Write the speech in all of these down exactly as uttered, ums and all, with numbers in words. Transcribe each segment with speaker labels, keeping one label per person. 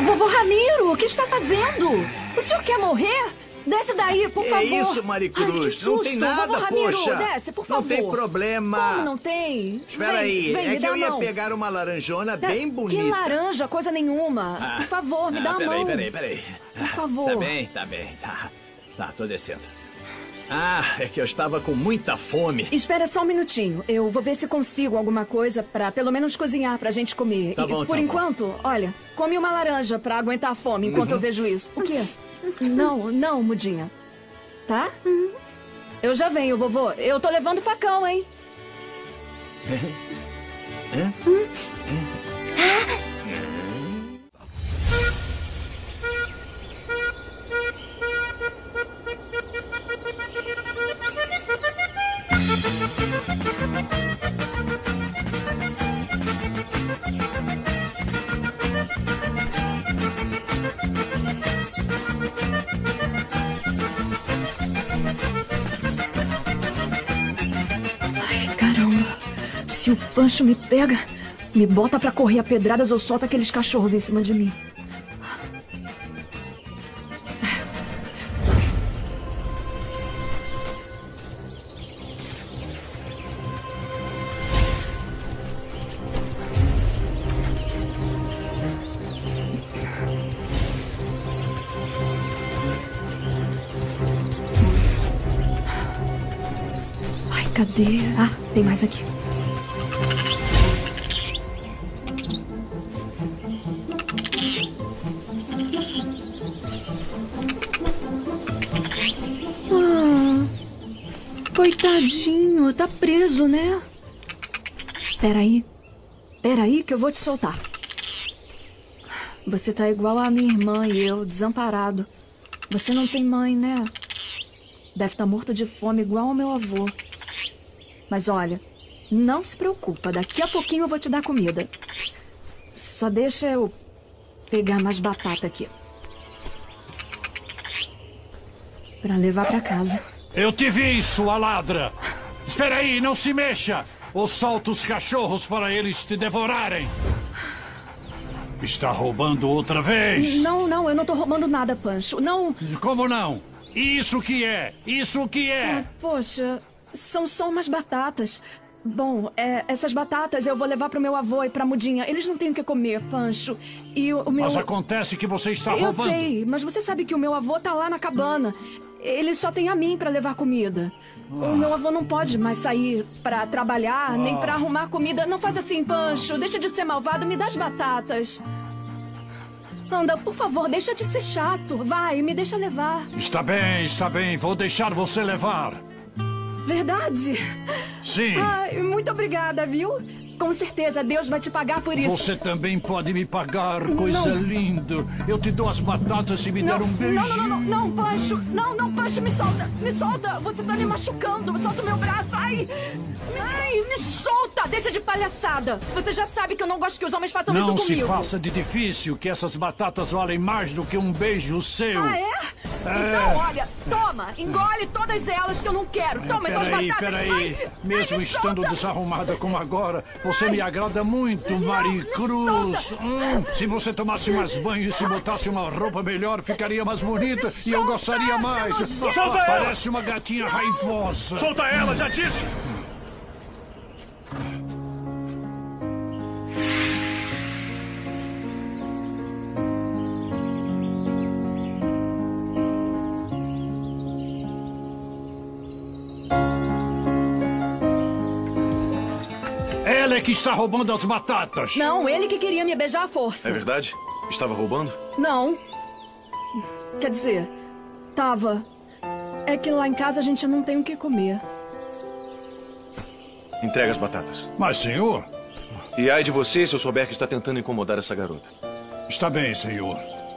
Speaker 1: Vovô Ramiro, o que está fazendo? O senhor quer morrer? Desce daí, por favor.
Speaker 2: É isso, Maricruz.
Speaker 1: Ai, que
Speaker 2: não tem
Speaker 1: susto.
Speaker 2: nada,
Speaker 1: Vovô Ramiro,
Speaker 2: poxa.
Speaker 1: desce, por
Speaker 2: não
Speaker 1: favor.
Speaker 2: tem problema.
Speaker 1: Como não tem?
Speaker 2: Espera
Speaker 1: vem,
Speaker 2: aí.
Speaker 1: Vem,
Speaker 2: é
Speaker 1: me
Speaker 2: que
Speaker 1: dá
Speaker 2: eu
Speaker 1: a
Speaker 2: ia
Speaker 1: mão.
Speaker 2: pegar uma laranjona bem bonita.
Speaker 1: Que laranja, coisa nenhuma.
Speaker 2: Ah.
Speaker 1: Por favor, me
Speaker 2: Ah,
Speaker 1: dá a
Speaker 2: peraí,
Speaker 1: mão.
Speaker 2: Peraí, peraí,
Speaker 1: Por favor.
Speaker 2: Tá bem, tá bem, tá. Tá, tô descendo. Ah, é que eu estava com muita fome.
Speaker 1: Espera só um minutinho. Eu vou ver se consigo alguma coisa pra pelo menos cozinhar pra gente comer.
Speaker 2: Tá
Speaker 1: e,
Speaker 2: bom,
Speaker 1: por
Speaker 2: tá
Speaker 1: enquanto,
Speaker 2: bom.
Speaker 1: olha, come uma laranja pra aguentar a fome enquanto
Speaker 2: Uhum.
Speaker 1: eu vejo isso. O quê? Não, não, mudinha. Tá? Eu já venho, vovô. Eu tô levando facão, hein?
Speaker 2: Hã?
Speaker 1: Ai, caramba. Se o Pancho me pega, me bota pra correr a pedradas ou solta aqueles cachorros em cima de mim. Ai, cadê? Ah, tem mais aqui. Ah, coitadinho, tá preso, né? Peraí. Peraí que eu vou te soltar. Você tá igual a minha irmã e eu, desamparado. Você não tem mãe, né? Deve estar morto de fome igual ao meu avô. Mas olha, não se preocupa, daqui a pouquinho eu vou te dar comida. Só deixa eu pegar mais batata aqui. Pra levar pra casa.
Speaker 3: Eu te vi, sua ladra! Espera aí, não se mexa! Ou solta os cachorros para eles te devorarem! Está roubando outra vez?
Speaker 1: Não, não, eu não tô roubando nada, Pancho. Não...
Speaker 3: Como não? Isso que é! Isso que é!
Speaker 1: Ah, poxa, são só umas batatas. Bom, é, essas batatas eu vou levar pro meu avô e pra Mudinha. Eles não têm o que comer, Pancho. E o, o meu...
Speaker 3: Mas acontece que você está
Speaker 1: Eu
Speaker 3: roubando.
Speaker 1: sei, mas você sabe que o meu avô tá lá na cabana. Ele só tem a mim pra levar comida. O meu avô não pode mais sair pra trabalhar, nem pra arrumar comida. Não faz assim, Pancho. Deixa de ser malvado, me dá as batatas. Anda, por favor, deixa de ser chato. Vai, me deixa levar.
Speaker 3: Está bem, está bem. Vou deixar você levar.
Speaker 1: Verdade?
Speaker 3: Sim.
Speaker 1: Ai, muito obrigada, viu? Com certeza, Deus vai te pagar por isso.
Speaker 3: Você também pode me pagar, coisa
Speaker 1: Não.
Speaker 3: linda. Eu te dou as batatas se me
Speaker 1: Não,
Speaker 3: der um beijo.
Speaker 1: não, não, não, não, não, Pancho. Não, não, Pancho, me solta. Me solta. Você tá me machucando. Solta o meu braço. Ai, me, ai, me solta. Deixa de palhaçada. Você já sabe que eu não gosto que os homens façam
Speaker 3: Não
Speaker 1: isso
Speaker 3: se
Speaker 1: comigo.
Speaker 3: faça de difícil, que essas batatas valem mais do que um beijo seu.
Speaker 1: Ah, é? Então, olha, toma, engole todas elas que eu não quero. Toma essas
Speaker 3: Peraí,
Speaker 1: batatas.
Speaker 3: peraí.
Speaker 1: Ai,
Speaker 3: Mesmo
Speaker 1: ai, me
Speaker 3: estando
Speaker 1: solta.
Speaker 3: desarrumada como agora, você
Speaker 1: Ai.
Speaker 3: me agrada muito, Maricruz.
Speaker 1: solta.
Speaker 3: Hum, se você tomasse mais banho e se botasse uma roupa melhor, ficaria mais bonita
Speaker 1: Me
Speaker 3: e eu
Speaker 1: solta,
Speaker 3: gostaria mais.
Speaker 1: seu nojento.
Speaker 3: Solta ela! Parece uma gatinha raivosa.
Speaker 4: Solta ela, já disse!
Speaker 3: Ela é que está roubando as batatas.
Speaker 1: Não, ele que queria me beijar à força.
Speaker 4: É verdade? Estava roubando?
Speaker 1: Não. Quer dizer, tava. É que lá em casa a gente não tem o que comer.
Speaker 4: Entrega as batatas.
Speaker 3: Mas, senhor,
Speaker 4: E ai de você se eu souber que está tentando incomodar essa garota.
Speaker 3: está bem, senhor.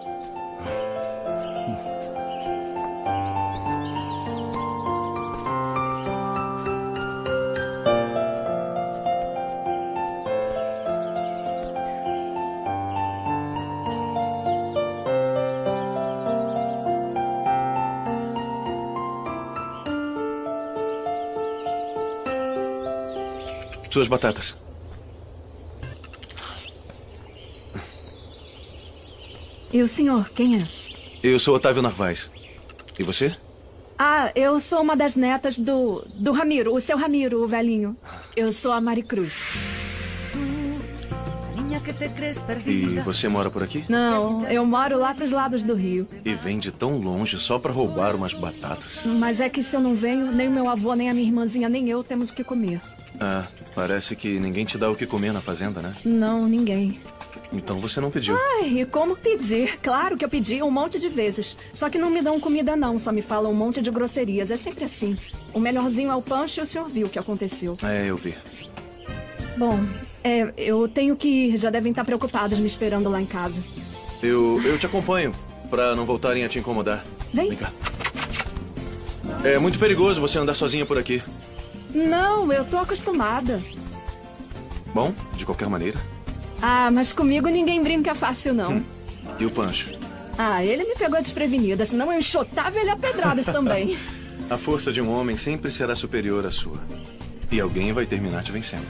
Speaker 4: Suas batatas.
Speaker 1: E o senhor, quem é?
Speaker 4: Eu sou Otávio Narvaez. E você?
Speaker 1: Ah, eu sou uma das netas do, do Ramiro, o seu Ramiro, o velhinho. Eu sou a Maricruz.
Speaker 4: E você mora por aqui?
Speaker 1: Não, eu moro lá pros lados do rio.
Speaker 4: E vem de tão longe só pra roubar umas batatas.
Speaker 1: Mas é que se eu não venho, nem o meu avô, nem a minha irmãzinha, nem eu temos o que comer.
Speaker 4: Ah, parece que ninguém te dá o que comer na fazenda, né?
Speaker 1: Não, ninguém.
Speaker 4: Então você não pediu.
Speaker 1: Ai, e como pedir? Claro que eu pedi um monte de vezes. Só que não me dão comida não, só me falam um monte de grosserias. É sempre assim. O melhorzinho é o Pancho e o senhor viu o que aconteceu.
Speaker 4: É, eu vi.
Speaker 1: Bom, é, eu tenho que ir. Já devem estar preocupados me esperando lá em casa.
Speaker 4: Eu, eu te acompanho, pra não voltarem a te incomodar.
Speaker 1: Vem.
Speaker 4: Vem cá. É muito perigoso você andar sozinha por aqui.
Speaker 1: Não, eu tô acostumada.
Speaker 4: Bom, de qualquer maneira.
Speaker 1: Ah, mas comigo ninguém brinca fácil, não.
Speaker 4: Hum. E o Pancho?
Speaker 1: Ah, ele me pegou desprevenida, senão eu enxotava ele a pedradas também.
Speaker 4: A força de um homem sempre será superior à sua. E alguém vai terminar te vencendo.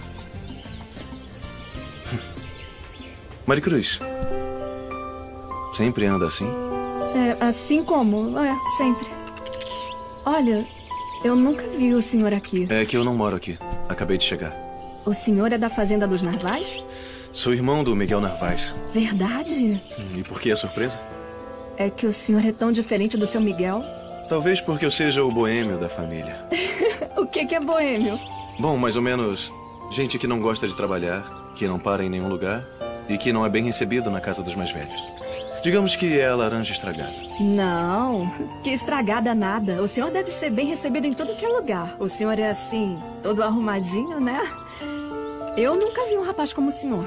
Speaker 4: Maricruz, sempre anda assim?
Speaker 1: É, assim como? É, sempre. Olha, eu nunca vi o senhor aqui.
Speaker 4: É que eu não moro aqui. Acabei de chegar.
Speaker 1: O senhor é da fazenda dos Narvaez?
Speaker 4: Sou irmão do Miguel Narvaez.
Speaker 1: Verdade?
Speaker 4: E por que a surpresa?
Speaker 1: É que o senhor é tão diferente do seu Miguel.
Speaker 4: Talvez porque eu seja o boêmio da família.
Speaker 1: O que, que é boêmio?
Speaker 4: Bom, mais ou menos gente que não gosta de trabalhar, que não para em nenhum lugar e que não é bem recebido na casa dos mais velhos. Digamos que é a laranja estragada.
Speaker 1: Não, que estragada nada. O senhor deve ser bem recebido em tudo que é lugar. O senhor é assim, todo arrumadinho, né? Eu nunca vi um rapaz como o senhor.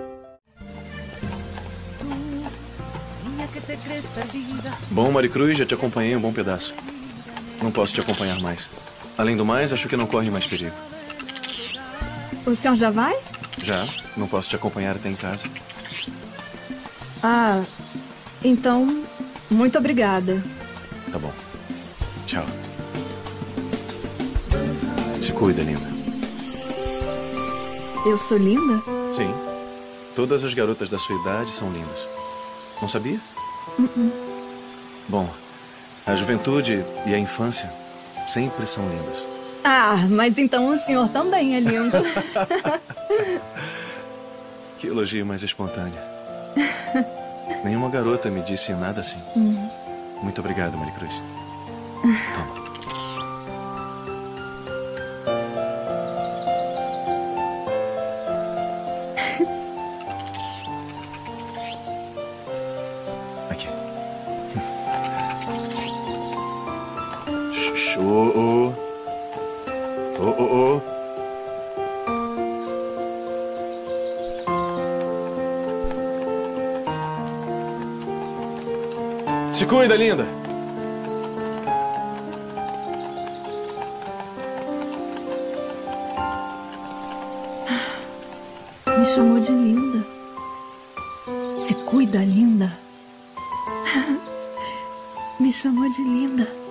Speaker 4: Bom, Maricruz, já te acompanhei um bom pedaço. Não posso te acompanhar mais. Além do mais, acho que não corre mais perigo.
Speaker 1: O senhor já vai?
Speaker 4: Já, não posso te acompanhar até em casa.
Speaker 1: Ah, então, muito obrigada.
Speaker 4: Tá bom. Tchau. Se cuida, linda.
Speaker 1: Eu sou linda?
Speaker 4: Sim. Todas as garotas da sua idade são lindas. Não sabia?
Speaker 1: Uh-uh.
Speaker 4: Bom, a juventude e a infância sempre são lindas.
Speaker 1: Ah, mas então o senhor também é lindo.
Speaker 4: Que elogio mais espontâneo. Nenhuma garota me disse nada assim.
Speaker 1: Hum.
Speaker 4: Muito obrigado, Maricruz. Toma. Aqui. Shh, oh, oh. Oh, oh, oh. Se cuida, linda!
Speaker 1: Me chamou de linda. Se cuida, linda. Me chamou de linda.